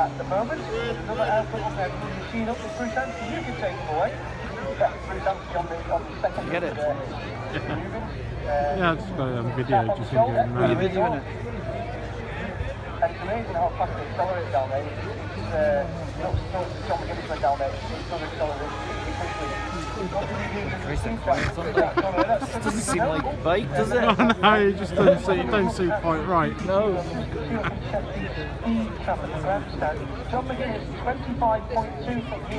at the moment. Another output on there from the machine up to Frusanti. You can take them away. Frusanti on the second. Get it. Yeah, I've just got a video just in going Are you round. videoing it? And it's amazing how fast they accelerate down there. It's not John McGinnis went down there. It's not accelerating. It doesn't seem like a bike, does it? Oh no, it just don't seem quite right. No. John McGinnis, 25.2 from here.